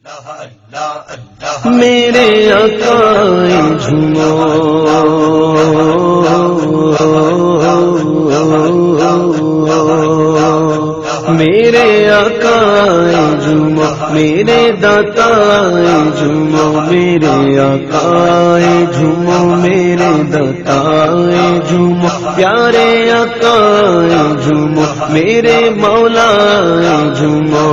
میرے آقا جھومو میرے آقا جھومو میرے داتا جھومو میرے آقا جھومو میرے داتا جھومو پیارے آقا جھومو میرے مولا جھومو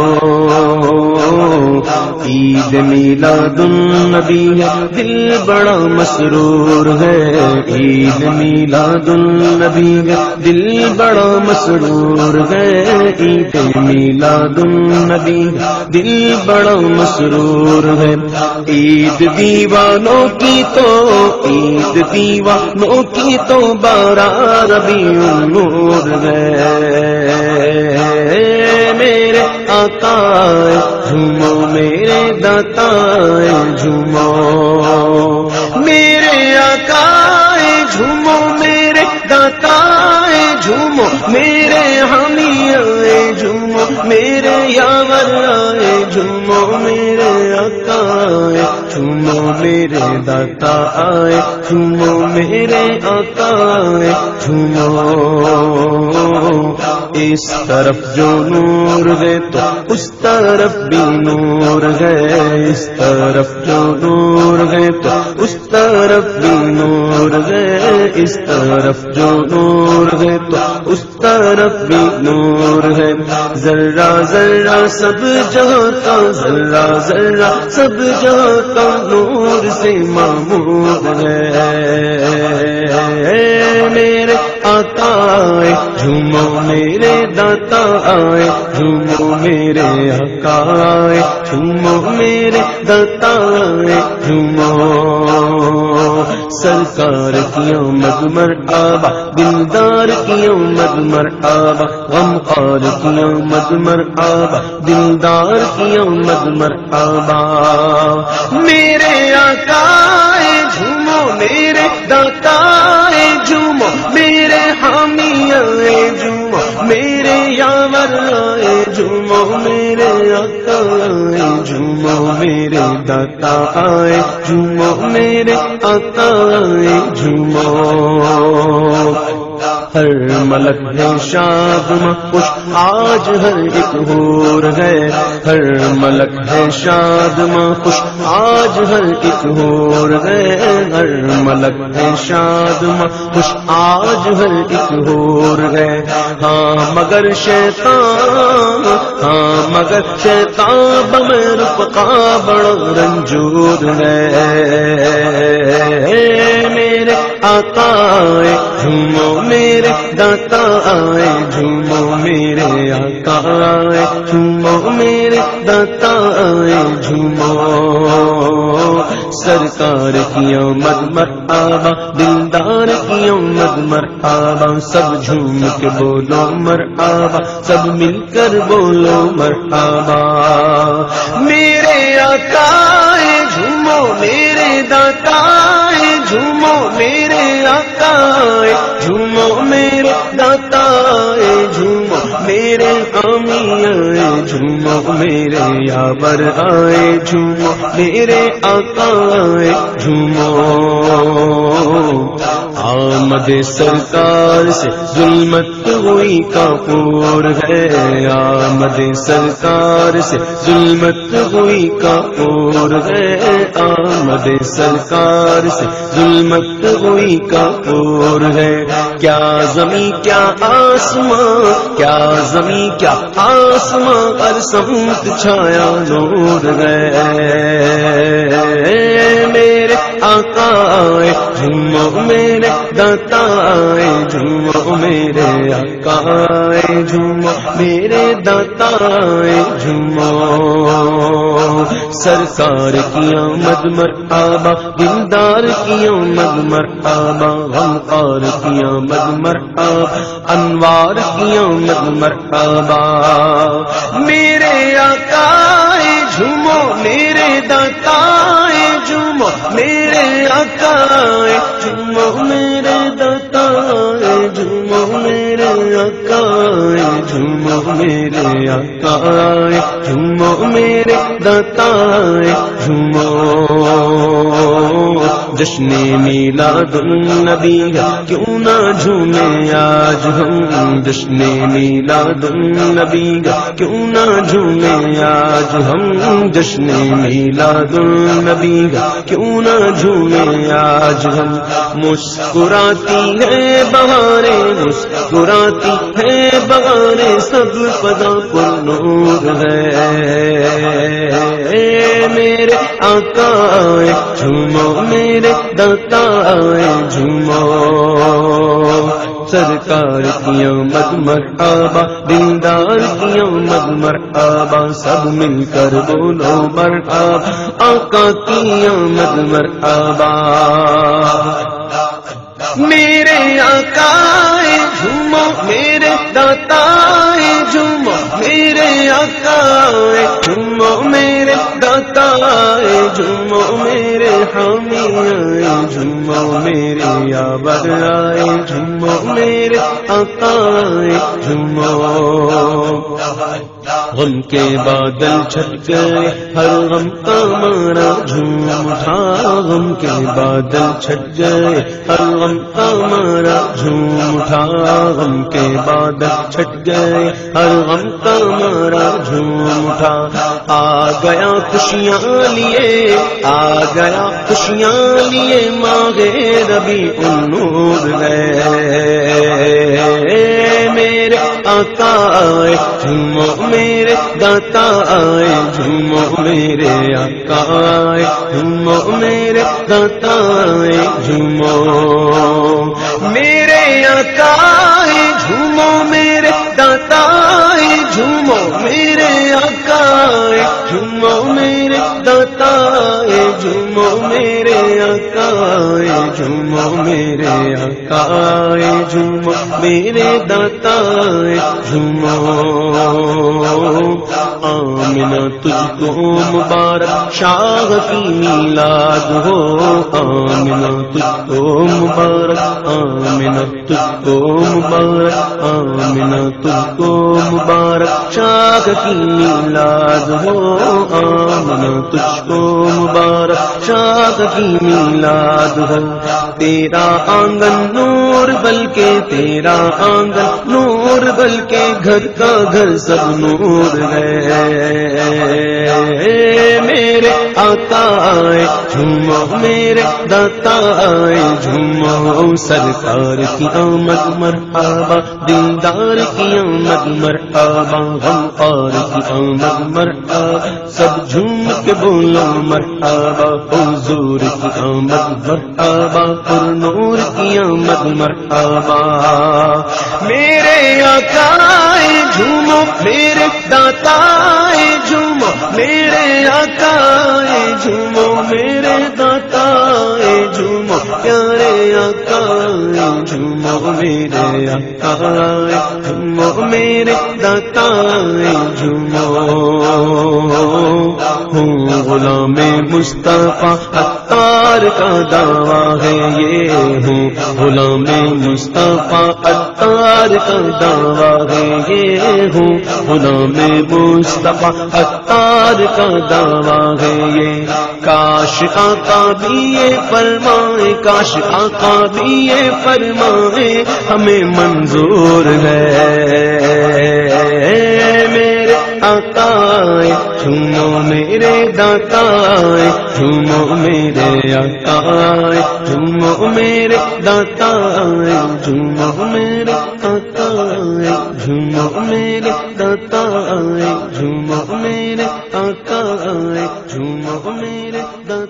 عید میلاد النبی ہے دل بڑا مسرور ہے عید میلاد النبی ہے دل بڑا مسرور ہے عید میلاد النبی دل بڑا مسرور ہے عید دیوانوں کی تو عید دیوانوں کی تو 12 ربیع النور ہے میرے آقا جھومو میرے داتا جھومو میرے آقا جھومو میرے داتا جھومو میرے حامی جھومو میرے یاور جھومو میرے آقا جھومو میرے داتا جھومو میرے آقا جھومو اس طرف جو نور ہے تو اس طرف بھی نور ہے اس طرف جو نور ہے تو اس طرف بھی نور ہے اس طرف جو نور ہے تو اس طرف بھی نور ہے ذرہ ذرہ سب جہاں کا ذرہ ذرہ سب جہاں کا نور سے معمور ہے میرے آقا جھومو میرے داتا جھومو میرے آقا جھومو میرے داتا جھومو سرکار کی آمد مرحبا دلدار کی آمد مرحبا غمخوار کی آمد مرحبا دلدار کی آمد مرحبا میرے آقا جھومو میرے داتا جھومو میرے حامی جھومو میرے یاور جھومو میرے آقا جھومو میرے داتا جھومو میرے آقا جھومو ہر ملک ہے شاد خوش آج ہر ایک حور ہے ہر ملک ہے شاد خوش آج ہر ایک حور ہے ہر ملک ہے شاد خوش آج ہر ایک حور ہے ہاں مگر شیطان بغیر رفقا بڑا رنجور ہے میرے آقا جھومو میرے داتا جھومو میرے آقا جھومو میرے داتا جھومو سرکار کی آمد مرحبا دلدار کی آمد مرحبا سب جھوم کے بولو مرحبا سب مل کر بولو مرحبا میرے آقا جھومو میرے داتا جھومو میرے آقا جھومو میرے داتا جھومو میرے حامی جھومو میرے یاور جھومو میرے آقا جھومو آمد سرکار سے ظلمت ہوئی کافور ہے آمد سرکار سے ظلمت ہوئی کافور ہے آمد سرکار سے ظلمت ہوئی کافور ہے کیا زمین کیا آسمان کیا زمین کیا آسمان ہر سمت چھایا نور ہے میرے آقا جھومو میرے داتا جھومو میرے آقا جھومو میرے داتا جھومو سرکار کی آمد مرحبا دلدار کی آمد مرحبا غمخوار کی آمد مرحبا انوار کی آمد مرحبا میرے آقا جھومو میرے داتا جھومو میرے آقا جھومو میرے داتا جھومو میرے آقا جھومو میرے آقا جھومو میرے داتا جھومو جشن میلاد النبی کیوں نہ جھومے آج ہم جشن میلاد النبی کیوں نہ جھومے آج ہم جشن میلاد النبی کیوں نہ جھومے آج ہم مسکراتی ہے بہاریں مسکراتی ہے بہاریں سب فضا پر نور ہے میرے آقا جھومو میرے داتا جھومو سرکار کی آمد مرحبا دلدار کی آمد مرحبا سب مل کر بولو مرحبا آقا کی آمد مرحبا میرے آقا جھومو میرے داتا جھومو میرے آقا جھومو میرے داتا جھومو میرے حامی جھومو میرے یاور آئے جھومو میرے آقا جھومو غم کے بادل چھٹ گئے ہر غم کا مارا جھوم اٹھا غم کے بادل چھٹ گئے ہر غم کا مارا جھوم اٹھا غم کے بادل چھٹ گئے ہر غم کا مارا جھوم اٹھا آ گیا خوشیاں لیے آ گیا خوشیاں لیے ماہ ربیع النور گئے میرے آقا جھومو میرے داتا جھومو میرے آقا جھومو میرے داتا جھومو میرے آقا جھومو میرے داتا جھومو میرے آقا جھومو میرے داتا جھومو میرے آقا جھومو میرے آقا جھومو میرے داتا جھومو آمنہ تجھ کو مبارک شاہ کی میلاد ہو آمنہ تجھ کو مبارک آمنہ تجھ کو مبارک آمنہ تجھ کو مبارک شاہ کی میلاد ہو آمنہ تجھ کو مبارک شاہ کی میلاد ہو تیرا آنگن نور بلکہ تیرا آنگن نور بلکہ گھر کا گھر سب نور ہے میرے آقا جھومو میرے داتا جھومو سرکار کی آمد مرحبا دلدار کی آمد مرحبا غمخوار کی آمد مرحبا سب جھوم کے بولو مرحبا حضور کی آمد مرحبا پر نور کی آمد مرحبا میرے آقا جھومو میرے داتا جھومو میرے آقا جھومو میرے داتا جھومو پیارے آقا جھومو میرے آقا جھومو میرے داتا جھومو ہوں غلام مصطفیٰ عطار کا دعویٰ ہے یہ ہوں غلام مصطفیٰ عطار کا دعویٰ ہے یہ ہوں غلام مصطفیٰ عطار کا دعویٰ ہے یہ کاش آقا بھی یہ فرمائے کاش آقا بھی یہ فرمائے ہمیں منظور ہے میرے آقا جھومو میرے داتا جھومو میرے آقا جھومو میرے داتا جھومو میرے آقا جھومو میرے داتا جھومو میرے آقا جھومو میرے داتا